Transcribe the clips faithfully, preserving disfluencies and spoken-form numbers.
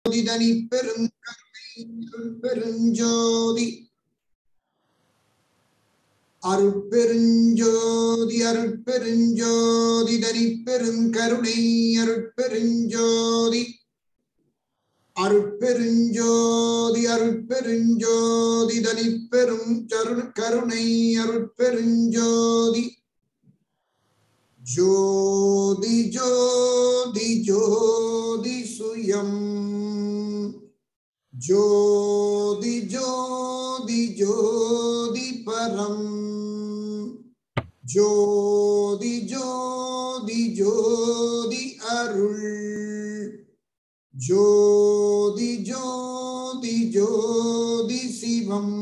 தனி பெருங்கருணை பெருஞ்சோதி அருட்பெருஞ்சோதி அருட்பெருஞ்சோதி தனி பெருங்கருணை அருட்பெருஞ்சோதி அருட்பெருஞ்சோதி அருட்பெருஞ்சோதி தனி பெரும் கருணை அருட்பெருஞ்சோதி ஜோதி ஜோதி ஜோதி சுயம் ஜோதி ஜோதி ஜோதி பரம் ஜோதி ஜோதி ஜோதி அருள் ஜோதி ஜோதி ஜோதி சிவம்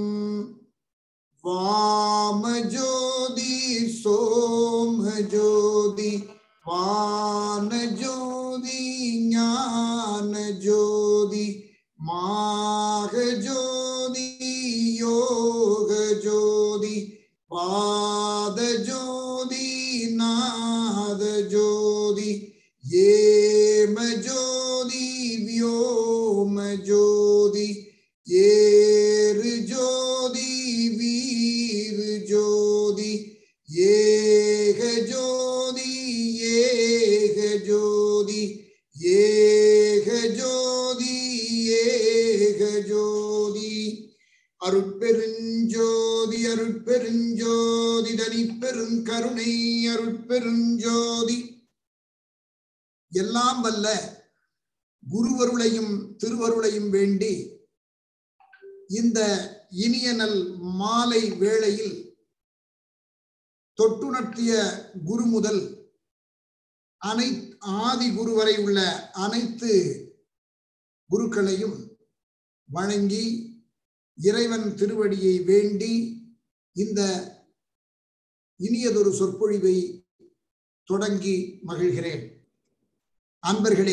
வாம ஜோதி சோம ஜோதி வான ஜோதி ஞான ஜோதி மாக ஜோதி யோக ஜோதி பாத ஜோதி நாத ஜோதி ஏம ஜோதி வியோம ஜோதி ஏறு ஜோதி வீரு ஜோதி ஏக ஜோதி ஏக ஜோதி ஏக ஜோதி ஏக ஜோதி அருட்பெருஞ்சோதி அருட்பெருஞ்சோதி தனி பெருங்கருணை அருட்பெருஞ்சோதி எல்லாம் வல்ல குருவருளையும் திருவருளையும் வேண்டி இந்த இனிய நல் மாலை வேளையில் தொட்டுணர்த்திய குரு முதல் அனை ஆதி குரு வரை உள்ள அனைத்து குருக்களையும் வணங்கி இறைவன் திருவடியை வேண்டி இந்த இனியதொரு சொற்பொழிவை தொடங்கி மகிழ்கிறேன். அன்பர்களே,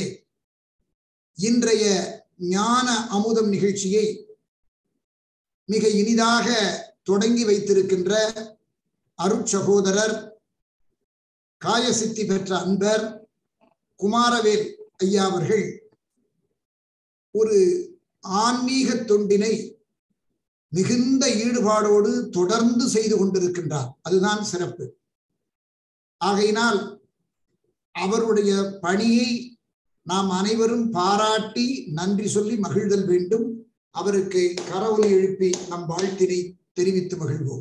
இன்றைய ஞான அமுதம் நிகழ்ச்சியை மிக இனிதாக தொடங்கி வைத்திருக்கின்ற அருட்சகோதரர் காயசித்தி பெற்ற அன்பர் குமாரவேல் ஐயா அவர்கள் ஒரு ஆன்மீக தொண்டினை மிகுந்த ஈடுபாடோடு தொடர்ந்து செய்து கொண்டிருக்கின்றார். அதுதான் சிறப்பு. ஆகையினால் அவருடைய பணியை நாம் அனைவரும் பாராட்டி நன்றி சொல்லி மகிழ்தல் வேண்டும். அவருக்கு கரவொலி எழுப்பி நம் வாழ்த்தினை தெரிவித்து மகிழ்வோம்.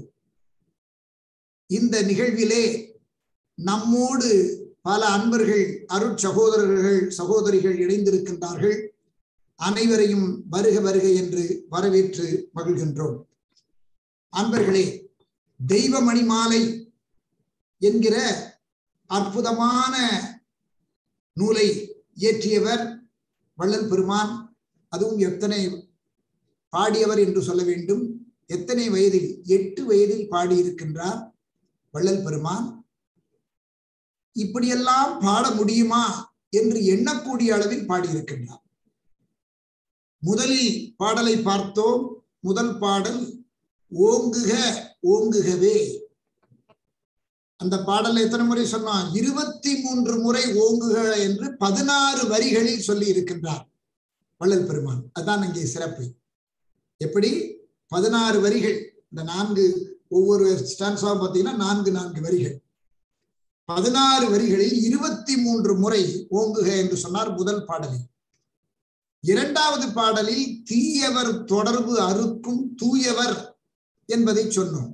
இந்த நிகழ்விலே நம்மோடு பல அன்பர்கள் அருட்சகோதரர்கள் சகோதரிகள் இணைந்திருக்கின்றார்கள். அனைவரையும் வருக வருக என்று வரவேற்று மகிழ்கின்றோம். அன்பர்களே, தெய்வ மணிமாலை என்கிற அற்புதமான நூலை இயற்றியவர் வள்ளல் பெருமான். அதுவும் எத்தனை பாடியவர் என்று சொல்ல வேண்டும். எத்தனை வயதில்? எட்டு வயதில் பாடியிருக்கின்றார் வள்ளல் பெருமான். இப்படியெல்லாம் பாட முடியுமா என்று எண்ணக்கூடிய அளவில் பாடியிருக்கின்றார். முதலில் பாடலை பார்த்தோம். முதல் பாடல் ஓங்குக ஓங்குகவே. அந்த பாடல் எத்தனை முறை சொன்னார்? இருபத்தி மூன்று முறை ஓங்குக என்று பதினாறு வரிகளில் சொல்லி இருக்கின்றார் வள்ளல் பெருமான். அதுதான் அங்கே சிறப்பு. எப்படி? பதினாறு வரிகள். இந்த நான்கு ஒவ்வொரு ஸ்டான்ஸா பார்த்தீங்கன்னா நான்கு நான்கு வரிகள். பதினாறு வரிகளில் இருபத்தி மூன்று முறை ஓங்குக என்று சொன்னார் முதல் பாடலில். இரண்டாவது பாடலில் தீயவர் தொடர்பு அறுக்கும் தூயவர் என்பதை சொன்னோம்.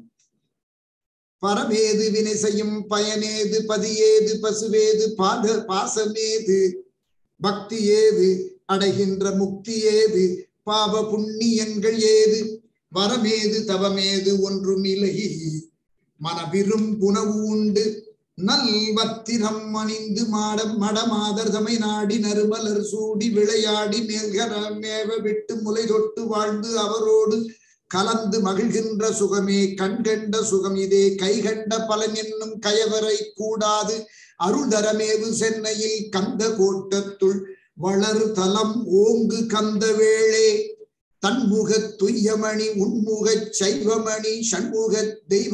பரமேது வினை செய்யும் பயனேது பதியேது பசுவேது பாத பாசமேது பக்தி ஏது அடைகின்ற முக்தி ஏது பாவ புண்ணியங்கள் ஏது வரமேது தவமேது ஒன்றுமில்லை மனவிரும் புனவு உண்டு நல்வத்திரம் அணிந்து மாட மடமாதர் தமை நாடி நறுமலர் சூடி விளையாடி மேல்கர மேவ விட்டு முலை தொட்டு வாழ்ந்து அவரோடு கலந்து மகிழ்கின்ற சுகமே கண்கண்ட சுகம் இதே கைகண்ட பலன் என்னும் கயவரை கூடாது அருள்தரமேவு சென்னையில் கந்த கோட்டத்துள் வளர் தலம் ஓங்கு கந்த வேளே தன்முக துய்யமணி உன்முக சைவமணி சண்முக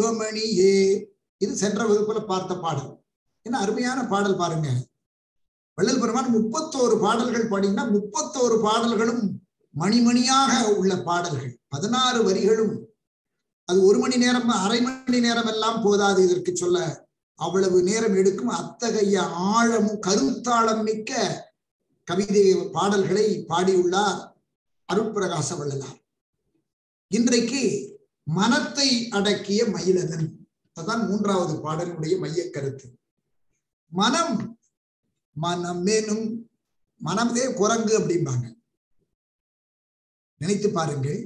தெய்வமணியே. இது சென்ற வகுப்புல பார்த்த பாடல். என்ன அருமையான பாடல் பாருங்க. வள்ளல் பெருமான் முப்பத்தோரு பாடல்கள் பாடினா முப்பத்தோரு பாடல்களும் மணிமணியாக உள்ள பாடல்கள், பதினாறு வரிகளும். அது ஒரு மணி நேரம் அரை மணி நேரம் எல்லாம் போதாது இதற்கு சொல்ல, அவ்வளவு நேரம் எடுக்கும். அத்தகைய ஆழமும் கருத்தாளம் மிக்க கவிதை பாடல்களை பாடியுள்ளார் அருட்பிரகாச வள்ளலார். இன்றைக்கு மனத்தை அடக்கிய மயிலகன், அதுதான் மூன்றாவது பாடலுடைய மைய கருத்து. மனம், மனம் எனும் மனமே குரங்கு அப்படிம்பாங்க. நினைத்து பாருங்கள்,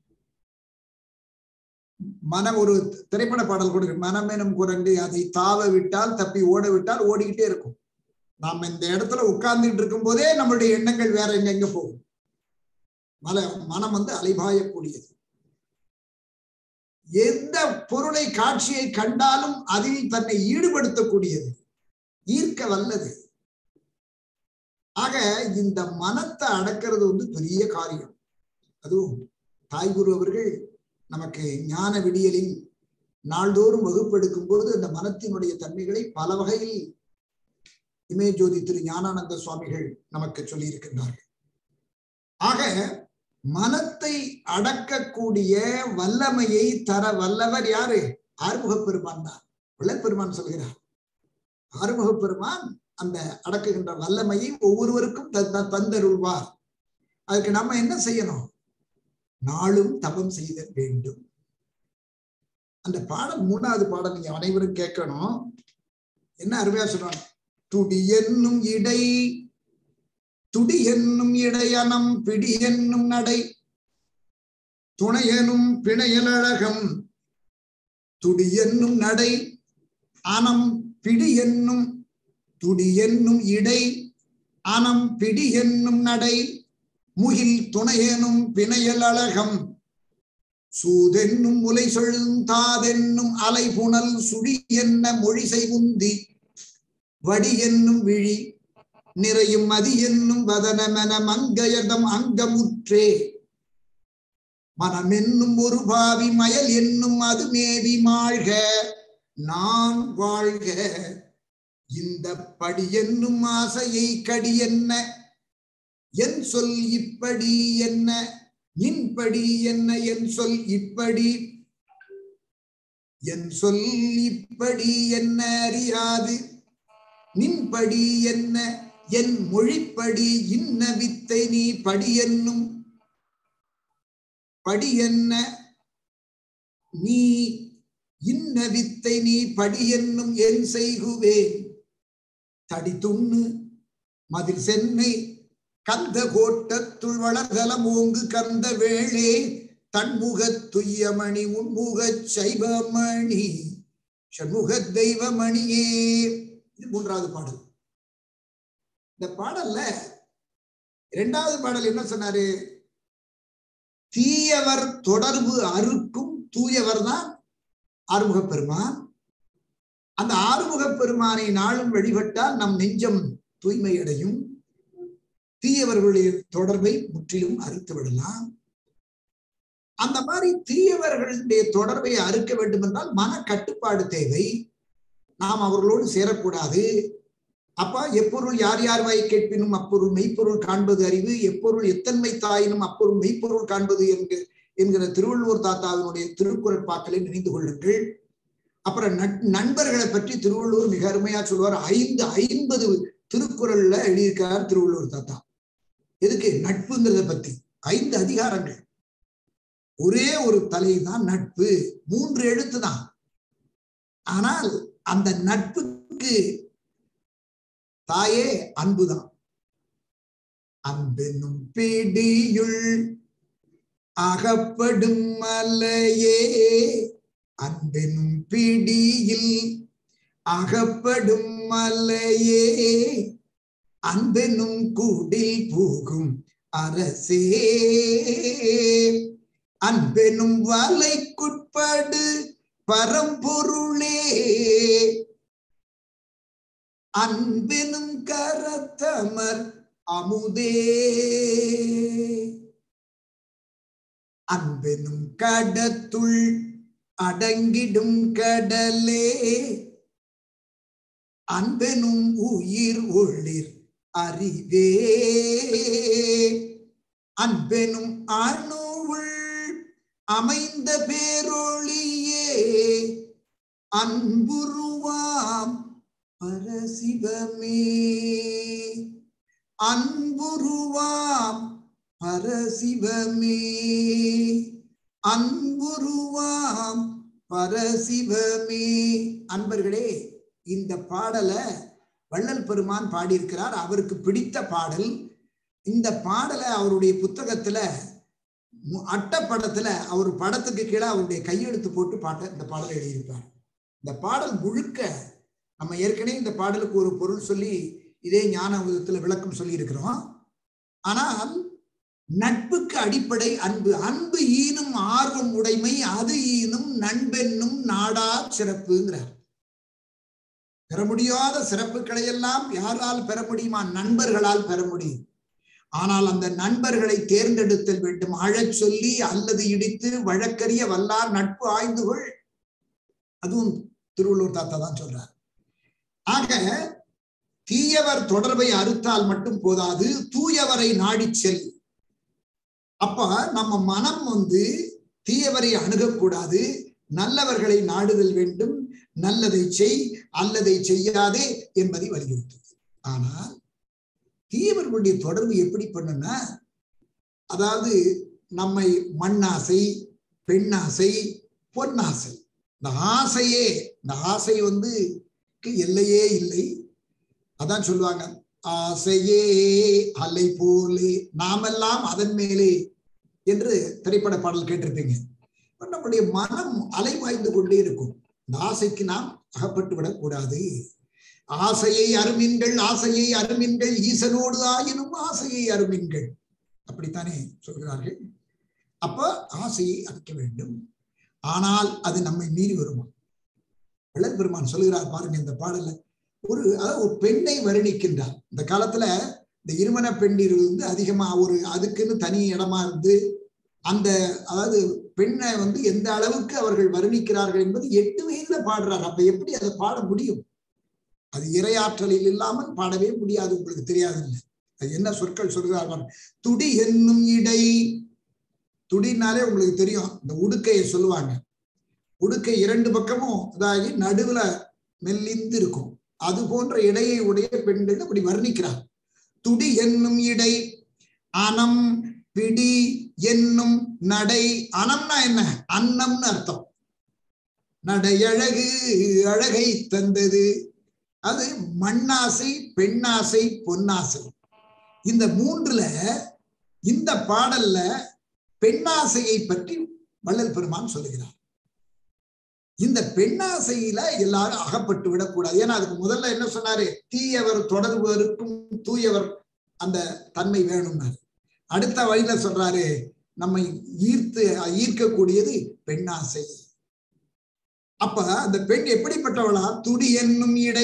மனம் ஒரு திரைப்பட பாடல் கூட, மனம் எனும் குரங்கு அதை தாவ விட்டால் தப்பி ஓட விட்டால் ஓடிக்கிட்டே இருக்கும். நாம் இந்த இடத்துல உட்கார்ந்துட்டு இருக்கும் போதே நம்மளுடைய எண்ணங்கள் வேற எங்க எங்க போகும். மல மனம் வந்து அலைபாயக்கூடியது. எந்த பொருளை காட்சியை கண்டாலும் அதில் தன்னை ஈடுபடுத்தக்கூடியது, ஈர்க்க வல்லது. ஆக இந்த மனத்தை அடக்கிறது வந்து பெரிய காரியம். அதுவும் தாய்குரு அவர்கள் நமக்கு ஞான விடியலில் நாள்தோறும் வகுப்பெடுக்கும் போது அந்த மனத்தினுடைய தன்மைகளை பல வகையில் இமயஜோதி திரு ஞானானந்த சுவாமிகள் நமக்கு சொல்லி இருக்கின்றார்கள். ஆக மனத்தை அடக்கக்கூடிய வல்லமையை தர வல்லவர் யாரு? ஆறுமுகப் பெருமான் தான். வள்ளல் பெருமான் சொல்கிறார், ஆறுமுகப் பெருமான் அந்த அடக்குகின்ற வல்லமையை ஒவ்வொருவருக்கும் தந்தருள்வார். அதுக்கு நம்ம என்ன செய்யணும்? நாளும் தவம் செய்தல் வேண்டும். அந்த பாடல் மூணாவது பாடல் நீங்க அனைவரும் கேட்கணும். என்ன அருமையா சொல்றாங்க, துடி என்னும் இடை, துடி என்னும் இடையனம், பிடி என்னும் நடை, துணையனும் பிணையலழகம், துடி என்னும் நடை அனம் பிடி என்னும், துடி என்னும் இடை அனம் பிடி என்னும் நடை, முகில் துணையனும் பிணையல் அழகம், சூதென்னும் முலை சொழுந்தாதென்னும் அலை புனல், சுடி என்ன மொழி செய்வுந்தி, வடி என்னும் விழி நிறையும் மதி என்னும் வதனமென மங்கையதம் அங்கமுற்றே, மனம் என்னும் ஒரு பாவி மயல் என்னும் அது மேவி மாழ்க நான் வாழ்க, இந்த படி என்னும் ஆசையை கடி என்ன, என் சொல் இப்படி என்ன, நின்படி என்ன, என் சொல் இப்படி, என் சொல் இப்படி என்ன அறியாது, நின்படி என்ன, என் மொழிப்படி இன்ன வித்தை நீ படி என்னும், படி என்ன நீ இன்ன வித்தை நீ படி என்னும் என் செய்குவேன், தடி துண்ணு மதில் சென்னை கந்த கோட்டத்துள் வளர்தலம் ஓங்கு கந்த வேளே, தன்முகத் துய்யமணி உன்முகச் சைவமணி ஷண்முக தெய்வமணியே. இது மூன்றாவது பாடல். இந்த பாடல்ல இரண்டாவது பாடல் என்ன சொன்னாரு? தீயவர் தொடர்பு அறுக்கும் தூயவர் தான் ஆறுமுகப் பெருமான். அந்த ஆறுமுகப் பெருமானை நாளும் வழிபட்டால் நம் நெஞ்சம் தூய்மை அடையும். தீயவர்களுடைய தொடர்பை முற்றிலும் அறுத்து விடலாம். அந்த மாதிரி தீயவர்களுடைய தொடர்பை அறுக்க வேண்டும் என்றால் மன கட்டுப்பாடு தேவை. நாம் அவர்களோடு சேரக்கூடாது. அப்பா எப்பொருள் யார் யார் வாய் கேட்பினும் அப்பொருள் மெய்ப்பொருள் காண்பது அறிவு, எப்பொருள் எத்தன்மை தாயினும் அப்பொருள் மெய்ப்பொருள் காண்பது என்கிற என்கிற திருவள்ளுவர் தாத்தாவினுடைய திருக்குறள் பாக்களை நினைந்து கொள்ளுங்கள். அப்புறம் நண்பர்களை பற்றி திருவள்ளுவர் மிக அருமையா சொல்வார். ஐந்து ஐம்பது திருக்குறள்ல எழுதியிருக்கிறார் திருவள்ளுவர் தாத்தா. எதுக்கு? நட்புங்கிறத பத்தி ஐந்து அதிகாரங்கள். ஒரே ஒரு தலை தான் நட்பு, மூன்று எழுத்து தான். ஆனால் அந்த நட்புக்கு தாயே அன்புதான். அன்பெனும் பிடியுள் அகப்படும் மலையே, அன்பெனும் பிடியில் அகப்படும் மலையே, அன்பெனும் கூடில் பூகும் அரசே, அன்பெனும் வலைக்குட்படு பரம்பொருளே, அன்பெனும் கரத்தமர் அமுதே, அன்பெனும் கடத்துள் அடங்கிடும் கடலே, அன்பெனும் உயிர் ஒளிர் அறிவே அன்பெனும் அணுவுள் அமைந்த பேரொளியே அன்புருவாம் பரசிவமே அன்புருவாம் பரசிவமே அன்புருவாம் பரசிவமே. அன்பர்களே, இந்த பாடலை வள்ளல் பெருமான் பாடியிருக்கிறார். அவருக்கு பிடித்த பாடல். இந்த பாடலை அவருடைய புத்தகத்துல அட்டப்படத்துல அவர் படத்துக்கு கீழே அவருடைய கையெழுத்து போட்டு பாட்ட இந்த பாடலை எழுதியிருப்பார். இந்த பாடல் முழுக்க நம்ம ஏற்கனவே இந்த பாடலுக்கு ஒரு பொருள் சொல்லி இதே ஞான விதத்துல விளக்கம் சொல்லி இருக்கிறோம். ஆனால் நட்புக்கு அடிப்படை அன்பு. அன்பு ஈனும் ஆர்வம் உடைமை, அது ஈனும் நண்பென்னும் நாடா சிறப்புங்கிறார். பெற முடியாத சிறப்புகளை எல்லாம் யாரால் பெற முடியுமா? நண்பர்களால் பெற முடியும். ஆனால் அந்த நண்பர்களை தேர்ந்தெடுத்தல் வேண்டும். அழச் சொல்லி அல்லது இடித்து வழக்கறிய வல்லார் நட்பு ஆய்ந்துகொள். அதுவும் திருவள்ளுவர் தாத்தா தான் சொல்றார். ஆக தீயவர் தொடர்பை அறுத்தால் மட்டும் போதாது, தூயவரை நாடி செல். அப்ப நம்ம மனம் வந்து தீயவரை அணுகக்கூடாது, நல்லவர்களை நாடுதல் வேண்டும். நல்லதை செய், அல்லதை செய்யாதே என்பதை வலியுறுத்துது. ஆனால் தீயவர்களுடைய தொடர்பு எப்படி பண்ணுன்னா, அதாவது நம்மை மண்ணாசை, பெண்ணாசை, பொன்னாசை, இந்த ஆசையே, இந்த ஆசை வந்து எல்லையே இல்லை. அதான் சொல்லுவாங்க, ஆசையே அலை போலே நாமெல்லாம் அதன் மேலே என்று திரைப்பட பாடல் கேட்டிருப்பீங்க. நம்முடைய மனம் அலைவாய்ந்து கொண்டே இருக்கும். இந்த ஆசைக்கு நாம் அகப்பட்டு விடக்கூடாது. ஆசையை அருமின்கள், ஆசையை அருமின்கள், ஈசனோடு ஆயினும் ஆசையை அருமின்கள், அப்படித்தானே சொல்கிறார்கள். அப்ப ஆசையை அழிக்க வேண்டும். ஆனால் அது நம்மை மீறி வருமா? வள்ளல் பெருமான் சொல்லுகிறார் பாருங்க இந்த பாடல. ஒரு அதாவது ஒரு பெண்ணை வர்ணிக்கின்றார். இந்த காலத்துல இந்த இருமண பெண்டிர் வந்து அதிகமா ஒரு அதுக்குன்னு தனி இடமா இருந்து அந்த அதாவது பெண்ணை வந்து எந்த அளவுக்கு அவர்கள் வர்ணிக்கிறார்கள் என்பது எட்டு வயதுல பாடுறார். அப்ப எப்படி அதை பாட முடியும்? அது இறையாற்றலில் இல்லாமல் பாடவே முடியாது. உங்களுக்கு தெரியாது இல்லை? அது என்ன சொற்கள் சொல்கிறார்கள்? துடி என்னும் இடை. துடினாலே உங்களுக்கு தெரியும், இந்த உடுக்கையை சொல்லுவாங்க. உடுக்கை இரண்டு பக்கமும் அதாகி நடுவுல மெல்லிந்து இருக்கும். அது போன்ற இடையை உடைய பெண்கள் அப்படி வர்ணிக்கிறார். துடி என்னும் இடை, அனம் பிடி என்னும் நடை. அனம்னா என்ன? அன்னம்னு அர்த்தம். நடை அழகு அழகை தந்தது. அது மண்ணாசை, பெண்ணாசை, பொன்னாசை. இந்த மூன்றுல இந்த பாடல்ல பெண்ணாசையை பற்றி வள்ளல் பெருமான் சொல்லுகிறார். இந்த பெண்ணாசையில எல்லாரும் அகப்பட்டு விடக்கூடாது. ஏன்னா அதுக்கு முதல்ல என்ன சொன்னாரு? தீயவர் தொடர்புக்கும் தூயவர் அந்த தன்மை வேணும்னாரு. அடுத்த வழியில சொல்றாரு, நம்மை ஈர்த்து ஈர்க்கக்கூடியது பெண்ணாசை. அப்ப அந்த பெண் எப்படிப்பட்டவளா? துடி என்னும் இடை,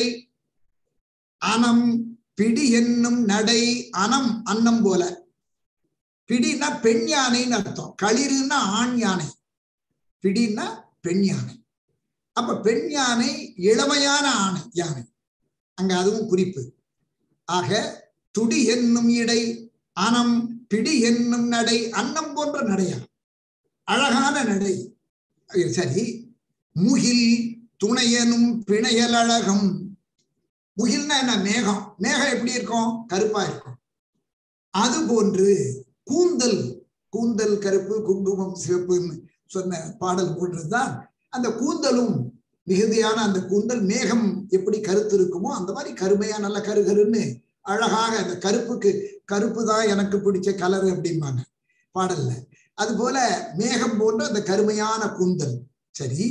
அனம் பிடி என்னும் நடை. அனம் அன்னம் போல, பிடினா பெண் யானைன்னு அர்த்தம். களிறுன்னா ஆண் யானை, பிடின்னா பெண் யானை. அப்ப பெண் யானை இளமையான ஆணை யானை, அங்க அதுவும் குறிப்பு. ஆக துடி என்னும் இடை, அனம் பிடி என்னும் நடை. அன்னம் போன்ற நடையா, அழகான நடை. சரி. முகில் துணையனும் பிணையல் அழகம். முகில்னா என்ன? மேகம். மேகம் எப்படி இருக்கும்? கருப்பா இருக்கும். அது போன்று கூந்தல், கூந்தல் கருப்பு, குங்குமம் சிவப்புன்னு சொன்ன பாடல் போன்றதுதான் அந்த கூந்தலும். மிகுதியான அந்த கூந்தல் மேகம் எப்படி கருத்து இருக்குமோ அந்த மாதிரி கருமையா நல்ல கருகருன்னு அழகாக. அந்த கருப்புக்கு கருப்பு தான் எனக்கு பிடிச்ச கலர் அப்படிம்பாங்க பாடல்ல. அது போல மேகம் போன்ற அந்த கருமையான கூந்தல். சரி.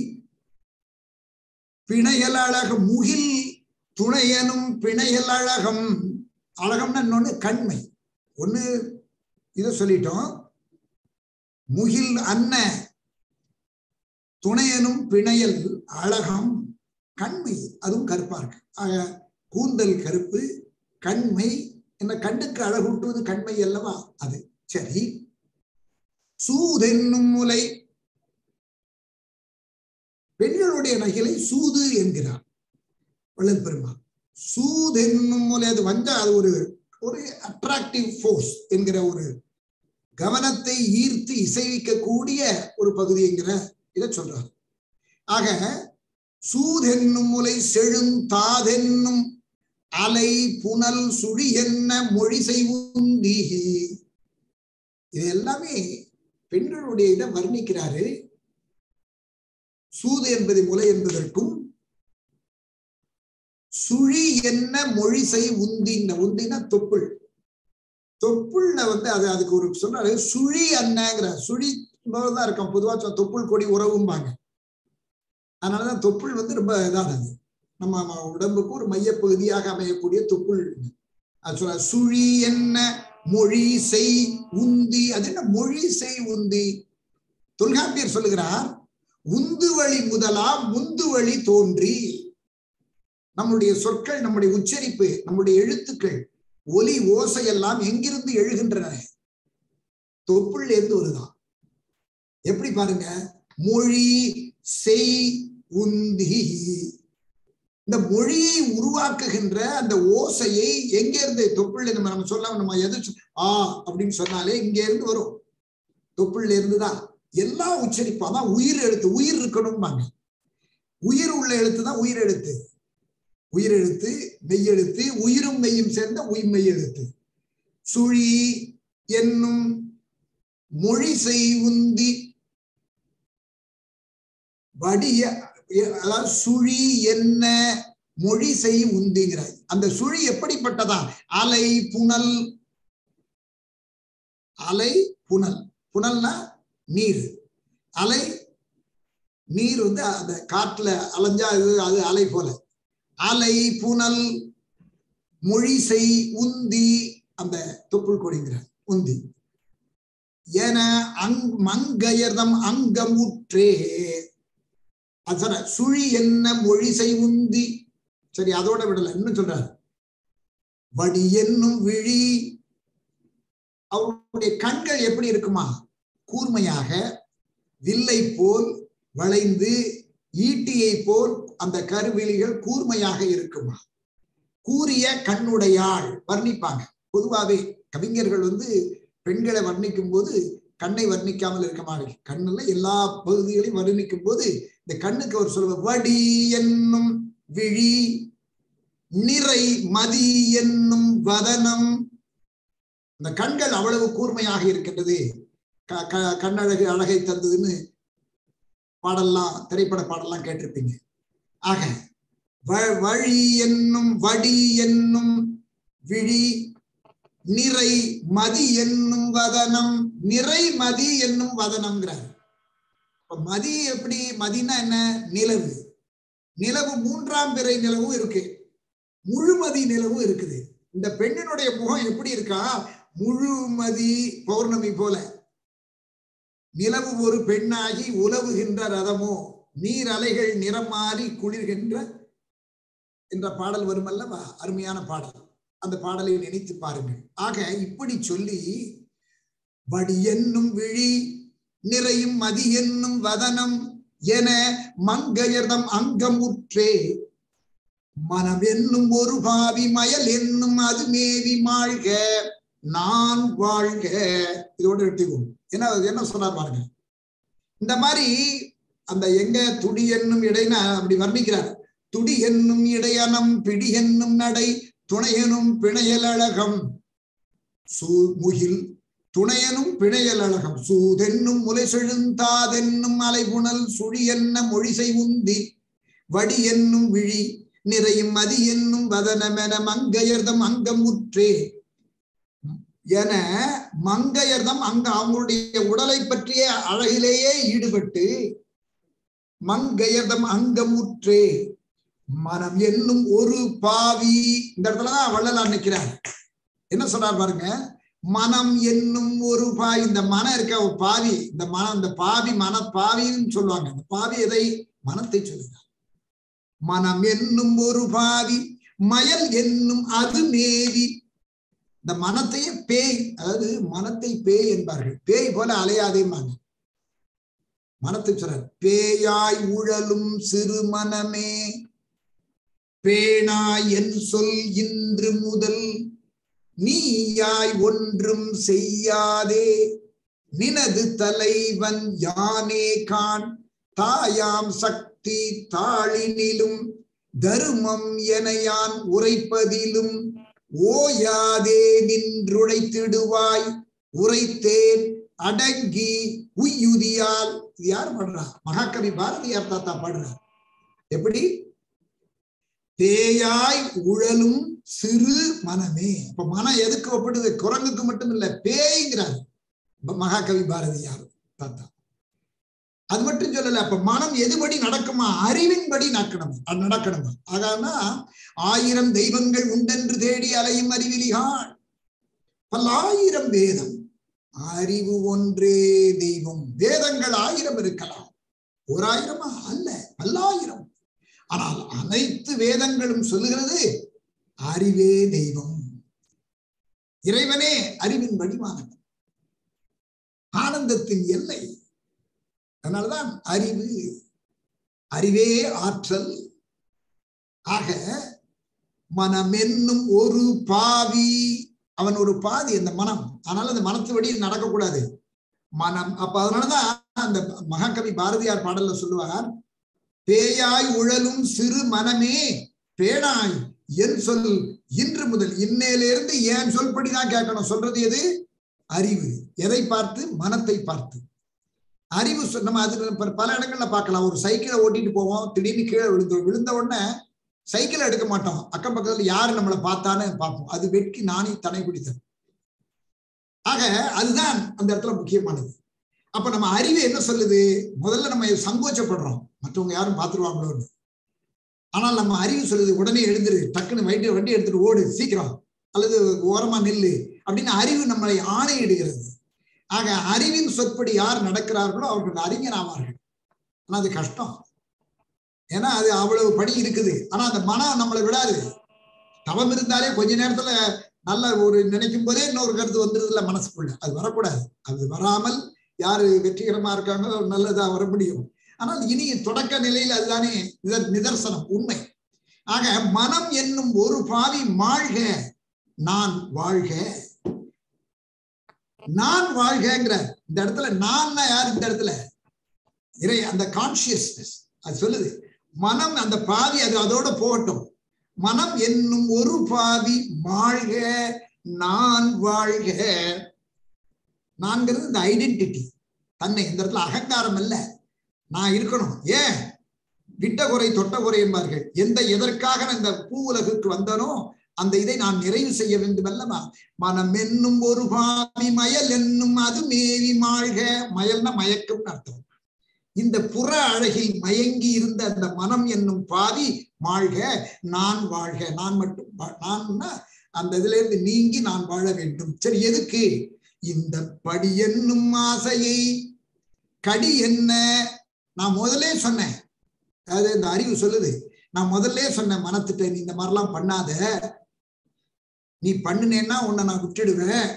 பிணையல் அழகம். முகில் துணையனும் பிணையல் அழகம். அழகம்னா இன்னொன்னு கண்மை. ஒண்ணு இதை சொல்லிட்டோம். முகில் அன்ன துணையனும் பிணையல் அழகம் கண்மை, அதுவும் கருப்பா இருக்கு. ஆக கூந்தல் கருப்பு, கண்மை. என்ன? கண்ணுக்கு அழகூட்டுவது கண்மை அல்லவா? அது சரி. சூதென்னும் முலை. பெண்களுடைய நகைகளை சூது என்கிறார் வள்ளல் பெருமான். சூதென்னும் முலை. அது வஞ்ச அது ஒரு ஒரு அட்ராக்டிவ் ஃபோர்ஸ் என்கிற ஒரு கவனத்தை ஈர்த்து இசைவிக்கக்கூடிய ஒரு பகுதி என்கிற இதை சொல்றாரு. ஆக சூதென்னும் முலை செழுந்தாதென்னும் அலை புனல் சுழி என்ன மொழி செய்வுந்தி. இது எல்லாமே பெண்களுடைய இதை வர்ணிக்கிறாரு. சூது என்பது முலை என்பதற்கும் சுழி என்ன மொழி செய் உந்தின உந்தினா தொப்புள். தொப்புள்ல வந்து அது அதுக்கு ஒரு சொன்னாரு சுழி அண்ணங்கிற சுழி தான் இருக்கும். பொதுவா தொப்புள் கொடி உறவும்பாங்க. அதனாலதான் தொப்புள் வந்து ரொம்ப இதானது. நம்ம உடம்புக்கு ஒரு மையப்பகுதியாக அமையக்கூடிய தொப்புள். அது சொல்ற சுழி என்ன மொழி செய் உந்தி. அது என்ன மொழி செய் உந்தி? தொல்காப்பியர் சொல்லுகிறார் உந்து வழி முதலா முந்து வழி தோன்றி. நம்முடைய சொற்கள், நம்முடைய உச்சரிப்பு, நம்முடைய எழுத்துக்கள், ஒலி ஓசை எல்லாம் எங்கிருந்து எழுகின்றன? தொப்புள் இருந்து வருதான். எப்படி பாருங்க, மொழி செய் உந்தி. இந்த மொழியை உருவாக்குகின்ற அந்த ஓசையை எங்க இருந்து? தொப்புள். நம்ம நம்ம சொல்ல நம்ம எது ஆ அப்படின்னு சொன்னாலே இங்க இருந்து வரும். தொப்புள்ல இருந்துதான் எல்லா உச்சரிப்பா தான் உயிர் எழுத்து. உயிர் இருக்கணும்பாங்க. உயிர் உள்ள எழுத்து தான் உயிர் எழுத்து. உயிரெழுத்து, மெய்யெழுத்து, உயிரும் மெய்யும் சேர்ந்த உயிர்மெய் எழுத்து. சுழி என்னும் மொழி செய் உந்தி வடிய, அதாவது சுழி என்ன மொழி செய் உந்திங்கிறார். அந்த சுழி எப்படிப்பட்டதா? அலை புனல். அலை புனல். புனல்னா நீர். அலை நீர் வந்து அந்த காற்றுல அலைஞ்சா அது அலை போல. அலை புனல் மொழி செய் உந்தி, அந்த தொப்புள் கொடிங்கிறார் உந்தி என அங் மங்கையர்தம் அங்கமுற்றே. அது சொல்ற சுழி என்ன மொழி செய் உந்தி. சரி, அதோட விடல, இன்னும் சொல்றாரு வடி என்னும் விழி. அவருடைய கண்கள் எப்படி இருக்குமா? கூர்மையாக, வில்லை போல் வளைந்து, ஈட்டியை போல் அந்த கருவிழிகள் கூர்மையாக இருக்குமா? கூரிய கண்ணுடையாள் வர்ணிப்பாங்க. பொதுவாகவே கவிஞர்கள் வந்து பெண்களை வர்ணிக்கும் போது கண்ணை வர்ணிக்காமல் இருக்க மாட்டாங்க. கண்ணுல எல்லா பகுதிகளையும் வர்ணிக்கும் போது இந்த கண்ணுக்கு அவர் சொல்லுவார் வடி என்னும் விழி நிறை மதி என்னும் வதனம். இந்த கண்கள் அவ்வளவு கூர்மையாக இருக்கின்றது. கண்ணழகு அழகை தந்ததுன்னு பாடல்லாம், திரைப்பட பாடல்லாம் கேட்டிருப்பீங்க. ஆக வழி என்னும் வடி என்னும் விழி நிறை மதி என்னும் வதனம். நிறை மதி என்னும் வதனம்ங்கிறார். மதி எப்படி? மதினா என்ன? நிலவு. நிலவு மூன்றாம் பிறை நிலவும் இருக்கு, முழுமதி நிலவும் இருக்குது. இந்த பெண்ணினுடைய முகம் எப்படி இருக்கா? முழுமதி பௌர்ணமி போல. நிலவு ஒரு பெண்ணாகி உலவுகின்ற ரதமோ நீர் அலைகள் நிறம் மாறி குளிர்கின்ற என்ற பாடல் வரும் அல்லவா? அருமையான பாடல். அந்த பாடலை நினைத்து பாருங்கள். ஆக இப்படி சொல்லி வடி என்னும் விழி நிறையும் மதி என்னும் வதனம் என மங்கையர்தம் அங்கமுற்றே மனம் என்னும் ஒரு பாவி மயல் என்னும் அது மேவி மாழ்க நான் வாழ்க. இதோட எடுத்துக்கோங்க. என்ன என்ன சொன்னார் பாருங்க. இந்த மாதிரி அந்த எங்க துடி என்னும் இடைனா அப்படி வர்ணிக்கிறார். துடி என்னும் இடையனம் பிடி என்னும் நடை துணையனும் பிணையல் அழகம் முகில் துணையனும் பிணையல் அழகம் சூதென்னும் முலை செழுந்தாதென்னும் அலைபுணல் சுழி என்ன மொழிசை உந்தி வடி என்னும் விழி நிறையும் மதி என்னும் வதனமென மங்கையர்தம் அங்கமுற்றே என மங்கையர்தம் அங்க அவங்களுடைய உடலை பற்றிய அழகிலேயே ஈடுபட்டு மங்கையர்தம் அங்கமுற்றே மனம் என்னும் ஒரு பாவி. இந்த இடத்துலதான் வள்ளலார் நிற்கிறார். என்ன சொல்றார் பாருங்க. மனம் என்னும் ஒரு பாவி. இந்த மனம் இருக்க ஒரு பாவி. இந்த மனம், இந்த பாவி மன பாவின்னு சொல்லுவாங்க. இந்த பாவி எதை? மனத்தை சொல்லுகிறார். மனம் என்னும் ஒரு பாவி மயல் என்னும் அது மேவி. இந்த மனத்தையே பேய், அதாவது மனத்தை பேய் என்பார்கள். பேய் போல அலையாதேம்பாங்க. மனத்தை சொல்றார். பேயாய் உழலும் சிறு மனமே பேணாய் என் சொல் இன்று முதல் நீயாய் ஒன்றும் செய்யாதே நினது தலைவன் யானே கான் தாயாம் சக்தி தாளினிலும் தருமம் என யான் உரைப்பதிலும் ஓயாதே நின்றுழைத்திடுவாய் உரைத்தேன் அடங்கி உய்யுதியால். இது யார் பாடுறா? மகாகவி பாரதியார் தாத்தா பாடுறார். எப்படி? பேயாய் உழலும் சிறு மனமே. இப்ப மனம் எதுக்கு ஒப்பிடுது? குரங்குக்கு மட்டும் இல்ல, பேய்ங்கிறார் மகாகவி பாரதியார் தாத்தா. அது மட்டும் சொல்லல, அப்ப மனம் எதுபடி நடக்குமா? அறிவின்படி நடக்கணுமா நடக்கணுமா ஆகானா ஆயிரம் தெய்வங்கள் உண்டென்று தேடி அலையும் அறிவிலிகான். பல்லாயிரம் வேதம், அறிவு ஒன்றே தெய்வம். வேதங்கள் ஆயிரம் இருக்கலாம், ஒரு ஆயிரமா அல்ல, பல்லாயிரம். ஆனால் அனைத்து வேதங்களும் சொல்லுகிறது அறிவே தெய்வம். இறைவனே அறிவின் வடிவானவன், ஆனந்தத்தின் எல்லை. அதனாலதான் அறிவு, அறிவே ஆற்றல். ஆக மனமென்னும் ஒரு பாவி, அவன் ஒரு பாதி அந்த மனம். அதனால அந்த மனத்து வழி நடக்கக்கூடாது மனம். அப்ப அதனாலதான் அந்த மகாகவி பாரதியார் பாடல்ல சொல்லுவார், பேயாய் உழலும் சிறு மனமே பேணாய் என் சொல் இன்று முதல். இன்னையிலிருந்து ஏன் சொல்படிதான் கேட்கணும். சொல்றது எது? அறிவு. எதை பார்த்து? மனத்தை பார்த்து. அறிவு நம்ம அது பல இடங்கள்ல பார்க்கலாம். ஒரு சைக்கிளை ஓட்டிட்டு போவோம், திடீர்னு கீழே விழுந்து விழுந்த உடனே சைக்கிளை எடுக்க மாட்டோம், அக்கம் பக்கத்துல யாரு நம்மளை பார்த்தான்னு பார்ப்போம். அது வெட்கி நாணி தனை பிடித்தது. ஆக அதுதான் அந்த இடத்துல முக்கியமானது. அப்ப நம்ம அறிவு என்ன சொல்லுது? முதல்ல நம்ம சங்கோச்சப்படுறோம், மற்றவங்க யாரும் பார்த்துருவாங்களோன்னு. ஆனால் நம்ம அறிவு சொல்லுது உடனே எழுந்துரு, டக்குன்னு வண்டி வண்டி எடுத்துட்டு ஓடு, சீக்கிரம், அல்லது ஓரமா நில்லு அப்படின்னு அறிவு நம்மளை ஆணையிடுகிறது. ஆக அறிவின் சொற்படி யார் நடக்கிறார்களோ அவர்கள் அறிஞர் ஆவார்கள். ஆனா அது கஷ்டம், ஏன்னா அது அவ்வளவு படி இருக்குது. ஆனா அந்த மனம் நம்மளை விடாது. தவம் இருந்தாலே கொஞ்ச நேரத்துல நல்ல ஒரு நினைக்கும் போதே இன்னொரு கருத்து வந்துருது இல்ல மனசுக்குள்ள. அது வரக்கூடாது. அது வராமல் யாரு வெற்றிகரமா இருக்காங்களோ நல்லதா வர முடியும். ஆனால் இனி தொடக்க நிலையில் அதுதானே நிதர்சனம், உண்மை. ஆக மனம் என்னும் ஒரு பாவி மாழ்க நான் வாழ்க. நான் வாழ்கிற இந்த இடத்துல நான் யார்? இந்த இடத்துல இறை, அந்த கான்சியஸ்னஸ் அது சொல்லுது. மனம் அந்த பாவி அது அதோட போகட்டும். மனம் என்னும் ஒரு பாவி வாழ்க நான் வாழ்க. நான்கிறது இந்த ஐடென்டிட்டி, தன்னை. இந்த இடத்துல அகங்காரம் அல்ல, நான் இருக்கணும். ஏன்? விட்ட குறை தொட்ட குறை என்பார்கள். எந்த எதற்காக இந்த பூ உலகுக்கு வந்தனோ அந்த இதை நான் நிறைவு செய்ய வேண்டும் அல்லவா? மனம் என்னும் ஒரு பாவி மயல் என்னும் அது மேவி மாழ்க. மயல்னா மயக்கம்னு அர்த்தம். இந்த புற அழகில் மயங்கி இருந்த அந்த மனம் என்னும் பாவி மாழ்க நான் வாழ்க. நான் மட்டும் நான்னா அந்த இதுல இருந்து நீங்கி நான் வாழ வேண்டும். சரி, எதுக்கு? இந்த படி என்னும் ஆசையை கடி என்ன? நான் முதல்ல சொன்னேன், அது இந்த அறிவு சொல்லுது. நான் முதல்ல சொன்னேன் மனத்திட்ட, நீ இந்த மாதிரிலாம் பண்ணாத, நீ பண்ணுனேன்னா உன்னை நான் விட்டுடுவேன்.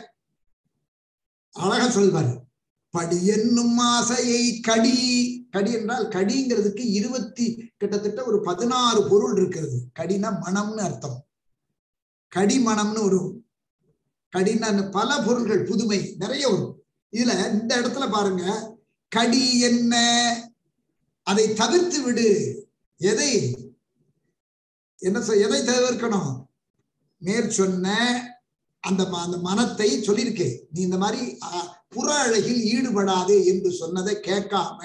அழகா சொல்வாரு, படி என்னும் ஆசையை கடி. கடி என்றால் கடிங்கிறதுக்கு இருபத்தி கிட்டத்தட்ட ஒரு பதினாறு பொருள் இருக்கிறது. கடினா மனம்னு அர்த்தம். கடி மனம்னு ஒரு கடினா பல பொருள்கள், புதுமை நிறைய வரும் இதுல. இந்த இடத்துல பாருங்க, கடி என்ன? அதை தவிர்த்து விடு. எதை என்ன எதை தவிர்க்கணும்? மேற்சொன்ன அந்த அந்த மனத்தை சொல்லியிருக்கேன், நீ இந்த மாதிரி புற அழகில் ஈடுபடாது என்று சொன்னதை கேட்காம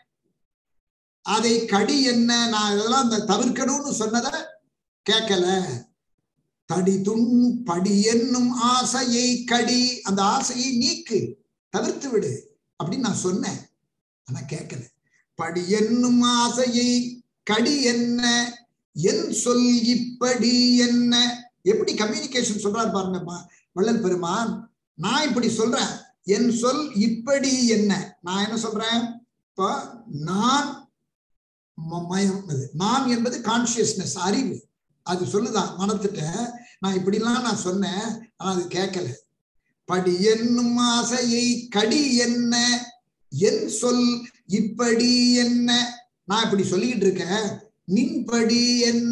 அதை கடி என்ன, நான் இதெல்லாம் அந்த தவிர்க்கணும்னு சொன்னதை கேட்கல. தடி துண் படி என்னும் ஆசையை கடி, அந்த ஆசையை நீக்கு, தவிர்த்து விடு அப்படின்னு நான் சொன்னேன். ஆனா கேட்கல. படி என்னும் ஆசையை கடி என்ன, என் சொல் இப்படி என்ன. எப்படி கம்யூனிகேஷன் சொல்றாரு பாருங்க வள்ளல் பெருமான். நான் இப்படி சொல்றேன், என் சொல் இப்படி என்ன. நான் என்ன சொல்றேன்? இப்போ நான் நான் என்பது கான்சியஸ்னஸ், அறிவு. அது சொல்லுதான் மனத்திட்ட, நான் இப்படிலாம் நான் சொன்னேன், ஆனா அது கேட்கல. படி என்னும் ஆசையை கடி என்ன, என் சொல் இப்படி என்ன. நான் இப்படி சொல்லிட்டு இருக்கேன், நின்படி என்ன,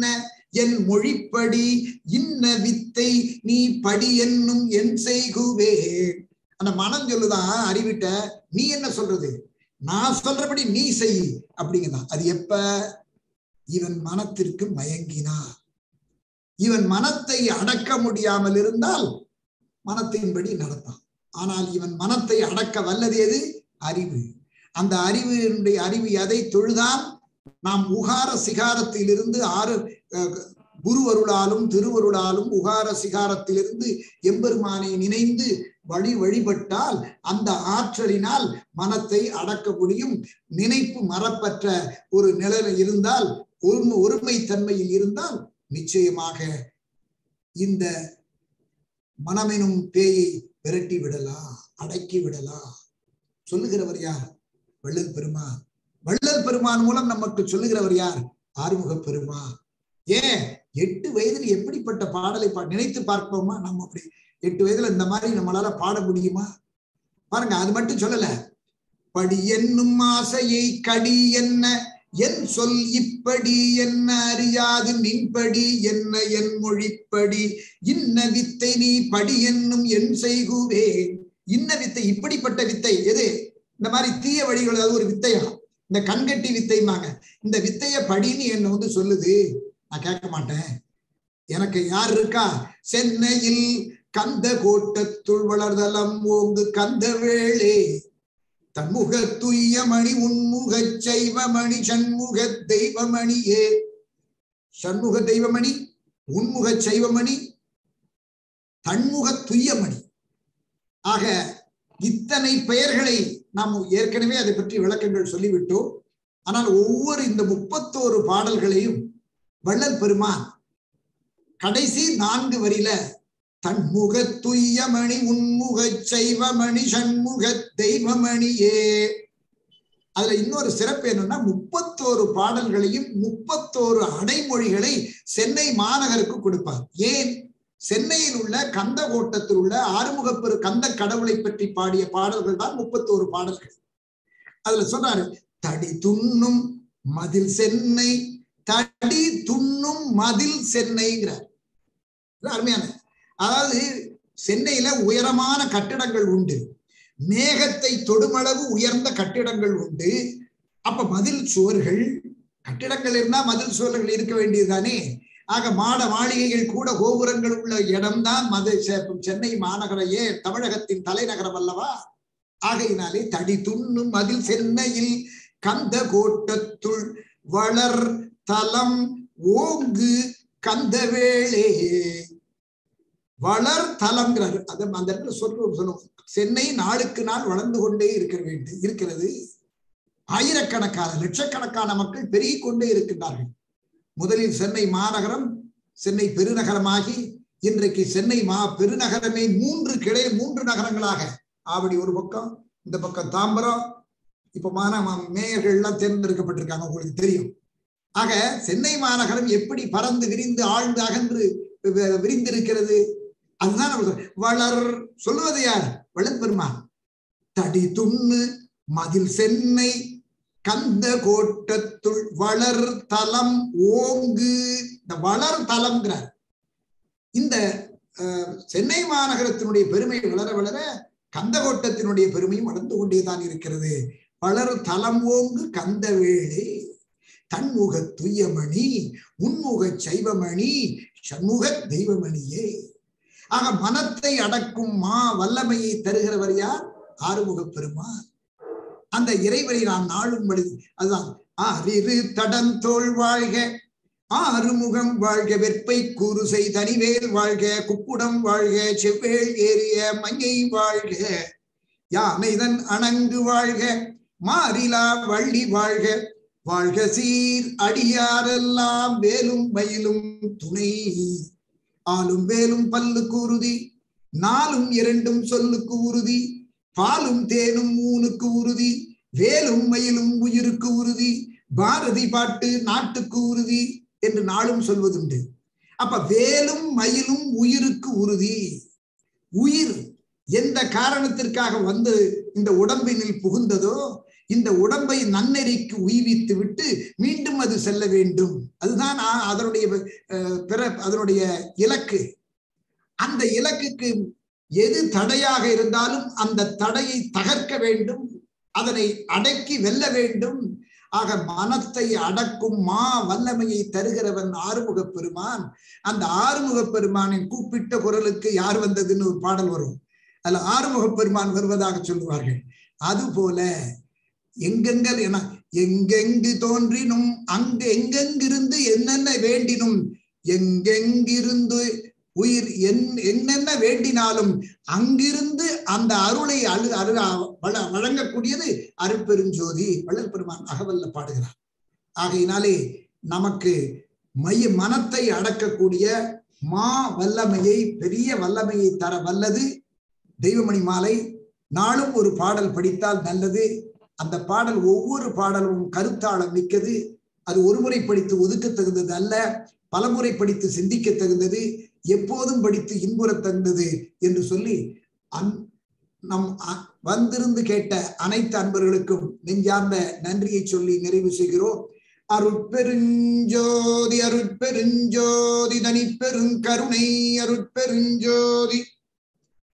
என் மொழிப்படி இன்ன வித்தை நீ படி என்னும் என் செய்குவே. அந்த மனம் சொல்லுதான் அறிவிட்ட, நீ என்ன சொல்றது, நான் சொல்றபடி நீ செய் அப்படிங்கிறான். அது எப்ப? இவன் மனத்திற்கு மயங்கினார். இவன் மனத்தை அடக்க முடியாமல் இருந்தால் மனத்தின்படி நடத்தான். ஆனால் இவன் மனத்தை அடக்க வல்லது எது? அறிவு. அந்த அறிவினுடைய அறிவு எதை தொழுதான்? நாம் உகார சிகாரத்திலிருந்து ஆறு குருவருளாலும் திருவருளாலும் உகார சிகாரத்திலிருந்து எம்பெருமானை நினைந்து வழி வழிபட்டால் அந்த ஆற்றலினால் மனத்தை அடக்க முடியும். நினைப்பு மறப்பற்ற ஒரு நிலையில் இருந்தால், ஒரு ஒருமை தன்மையில் இருந்தால் நிச்சயமாக இந்த மனமெனும் பேயை விரட்டி விடலாம், அடக்கி விடலாம். சொல்லுகிறவர் யார்? வள்ளல் பெருமான். வள்ளல் பெருமான் மூலம் நமக்கு சொல்லுகிறவர் யார்? ஆறுமுக பெருமான். ஏன் எட்டு வயதில் எப்படிப்பட்ட பாடலை பா நினைத்து பார்ப்போமா? நம்ம அப்படி எட்டு வயதுல இந்த மாதிரி நம்மளால பாட முடியுமா? பாருங்க, அது மட்டும் சொல்லல. படி என்னும் ஆசையை கடி என்ன என் சொல் இப்படி என்ன அறியாது நின்படி என்ன என் மொழிப்படி இன்ன வித்தை நீ படி என்னும் என் செய்குவே. இன்ன வித்தை, இப்படிப்பட்ட வித்தை எது? இந்த மாதிரி தீய வழிகள், அதாவது ஒரு வித்தையா, இந்த கண்கட்டி வித்தைமாங்க. இந்த வித்தைய படின்னு என்ன வந்து சொல்லுது, நான் கேட்க மாட்டேன். எனக்கு யார் இருக்கா? சென்னையில் கந்த கோட்டத்துள் வளர்தலம் ஓங்கு கந்த வேளே தன்முக துய்யமணி உன்முக சைவமணி சண்முக தெய்வமணியே. சண்முக தெய்வமணி, உன்முக சைவமணி, தன்முக துய்யமணி. ஆக இத்தனை பெயர்களை நாம் ஏற்கனவே அதை பற்றி விளக்கங்கள் சொல்லிவிட்டோம். ஆனால் ஒவ்வொரு இந்த முப்பத்தோரு பாடல்களையும் வள்ளல் பெருமான் கடைசி நான்கு வரியில தன்முக துய்யமணி உன்முக சைவமணி சண்முக தெய்வமணியே. அதுல இன்னொரு சிறப்பு என்னன்னா, முப்பத்தோரு பாடல்களையும் முப்பத்தோரு அடைமொழிகளை சென்னை மாநகருக்கு கொடுப்பார். ஏன்? சென்னையில் உள்ள கந்த கோட்டத்தில் உள்ள ஆறுமுகப்பெரு கந்த கடவுளை பற்றி பாடிய பாடல்கள் தான் முப்பத்தோரு பாடல்கள். அதுல சொன்னாரு, தடி துண்ணும் மதில் சென்னை, தடி துண்ணும் மதில் சென்னைங்கிறார். அருமையான, அதாவது சென்னையில உயரமான கட்டிடங்கள் உண்டு, மேகத்தை தொடுமளவு உயர்ந்த கட்டிடங்கள் உண்டு. அப்ப மதில் சுவர்கள், கட்டிடங்கள் இருந்தா மதில் சுவர்கள் இருக்க வேண்டியதுதானே. ஆக மாட மாளிகைகள் கூட கோபுரங்கள் உள்ள இடம்தான் மது சென்னை மாநகரையே, தமிழகத்தின் தலைநகரம் அல்லவா. ஆகையினாலே தடி துண்ணும் மதில் சென்னையில் கந்த கோட்டத்துள் வளர் தலம் ஓங்கு கந்த வேளே. வளர் தலம்ங்கிறாரு. அது அந்த இடத்துல சொல்ல சொல்லுவோம், சென்னை நாளுக்கு நாள் வளர்ந்து கொண்டே இருக்க வேண்டும் இருக்கிறது. ஆயிரக்கணக்கான லட்சக்கணக்கான மக்கள் பெருகி கொண்டே இருக்கின்றார்கள். முதலில் சென்னை மாநகரம், சென்னை பெருநகரமாகி இன்றைக்கு சென்னை மா பெருநகரமே மூன்று கிளை மூன்று நகரங்களாக, ஆவடி ஒரு பக்கம், இந்த பக்கம் தாம்பரம், இப்ப மான மேயர்கள் எல்லாம் தேர்ந்தெடுக்கப்பட்டிருக்காங்க, உங்களுக்கு தெரியும். ஆக சென்னை மாநகரம் எப்படி பறந்து விரிந்து ஆழ்ந்து அகன்று விரிந்திருக்கிறது. அதுதான் வளர் சொல்லுவது யார்? வள்ளல் பெருமான். தடி துண்ணு மதில் சென்னை கந்த கோட்டத்துள் வளர் தலம் ஓங்கு. இந்த வளர் தலம்ங்கிறார். இந்த சென்னை மாநகரத்தினுடைய பெருமை வளர வளர கந்த கோட்டத்தினுடைய பெருமையும் வளர்ந்து கொண்டேதான் இருக்கிறது. வளர் தலம் ஓங்கு கந்த வேளே தன்முக துய்யமணி உன்முக சைவமணி சண்முக தெய்வமணியே. ஆக மனத்தை அடக்கும் மா வல்லமையை தருகிறவர் யார்? ஆறுமுக பெருமான். அந்த இறைவரை நான் நாளும் வழி, அதுதான் ஆறிரு தடந்தோள் வாழ்க ஆறுமுகம் வாழ்க வெற்பை கூறுசை தனிவேல் வாழ்க குக்குடம் வாழ்க செவ்வேள் ஏறிய மங்கை வாழ்க யானைதன் அணங்கு வாழ்க மாறிலா வள்ளி வாழ்க வாழ்க சீர் அடியாரெல்லாம் வேலும் மயிலும் துணை ஆளும் வேலும் பல்லுக்கு உறுதி நாலும் இரண்டும் சொல்லுக்கு உறுதி பாலும் தேனும் ஊனுக்கு உறுதி வேலும் மயிலும் உயிருக்கு உறுதி பாரதி பாட்டு நாட்டுக்கு உறுதி என்று நாளும் சொல்வதுண்டு. அப்ப வேலும் மயிலும் உயிருக்கு உறுதி. உயிர் எந்த காரணத்திற்காக வந்து இந்த உடம்பினில் புகுந்ததோ, இந்த உடம்பை நன்னெறிக்கு உய்வித்து விட்டு மீண்டும் அது செல்ல வேண்டும். அதுதான் அதனுடைய பிற அதனுடைய இலக்கு. அந்த இலக்குக்கு எது தடையாக இருந்தாலும் அந்த தடையை தகர்க்க வேண்டும், அதனை அடக்கி வெல்ல வேண்டும். ஆக மனத்தை அடக்கும் மா வல்லமையை தருகிறவன் ஆறுமுக பெருமான். அந்த ஆறுமுக பெருமானின் கூப்பிட்ட குரலுக்கு யார் வந்ததுன்னு ஒரு பாடல் வரும். அதுல ஆறுமுக பெருமான் வருவதாக சொல்லுவார்கள். அதுபோல எங்கெங்கள் என எங்கெங்கு தோன்றினும் அங்கு எங்கெங்கிருந்து என்னென்ன வேண்டினும் எங்கெங்கிருந்து உயிர் என் என்னென்ன வேண்டினாலும் அங்கிருந்து அந்த அருளை அழு அரு வழங்கக்கூடியது அருட்பெருஞ்சோதி. வள்ளல் பெருமான் அகவல்ல பாடுகிறார். ஆகையினாலே நமக்கு மைய மனத்தை அடக்கக்கூடிய மா வல்லமையை, பெரிய வல்லமையை தர வல்லது தெய்வமணி மாலை. நாளும் ஒரு பாடல் படித்தால் நல்லது. அந்த பாடல் ஒவ்வொரு பாடலும் கருத்தாளம் மிக்கது. அது ஒருமுறை படித்து ஒதுக்க தகுந்தது அல்ல, பலமுறை படித்து சிந்திக்க தகுந்தது, எப்போதும் படித்து இன்புற தகுந்தது என்று சொல்லி அன் நம் வந்திருந்து கேட்ட அனைத்து அன்பர்களுக்கும் நெஞ்சார்ந்த நன்றியை சொல்லி நிறைவு செய்கிறோம். அருட்பெருஞ்சோதி அருட்பெருஞ்சோதி தனிப்பெருங்கருணை அருட்பெருஞ்சோதி.